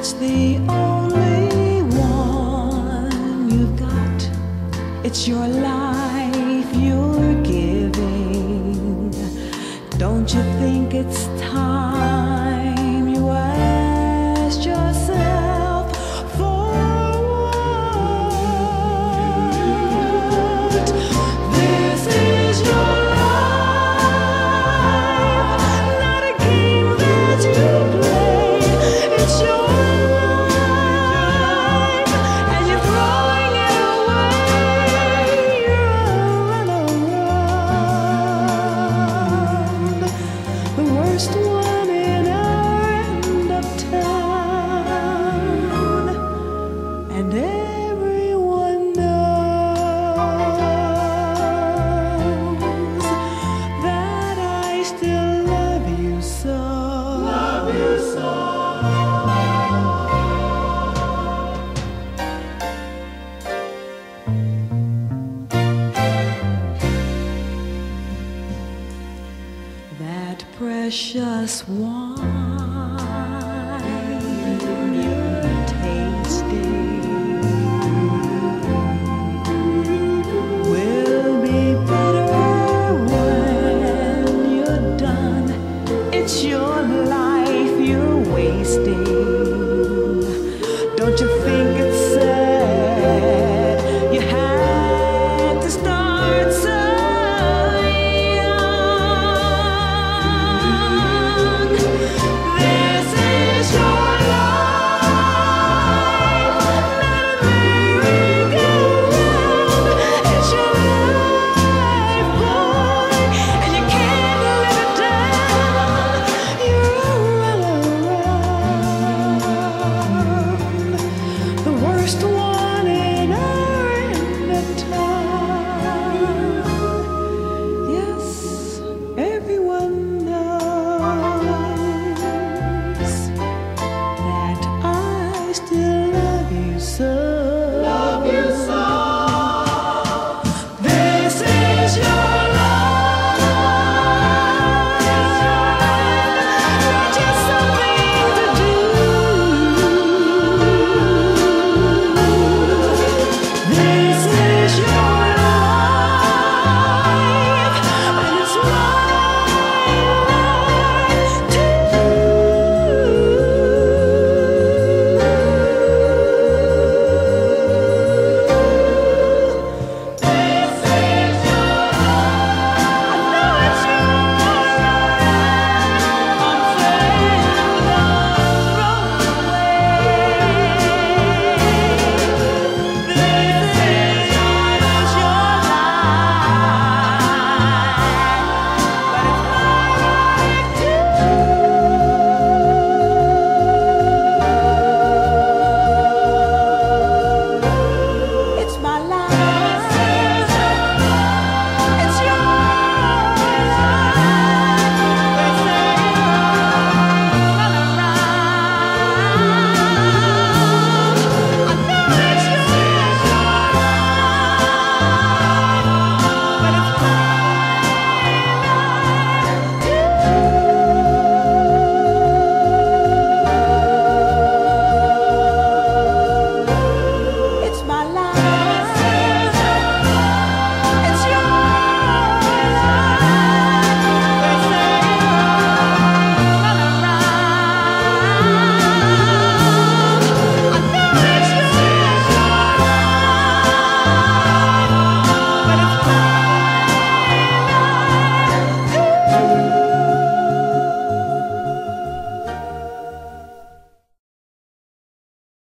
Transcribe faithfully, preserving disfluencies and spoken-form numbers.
it's the only one you've got. It's your life you're giving. Don't you think it's time you asked yourself for what? This is your life, not a game that you play. It's your life, and you're throwing it away. Run around, the worst one in our end of town, and everyone knows that I still love you so. Love you so. That precious wine you're tasting will be better when you're done. It's your life you're wasting.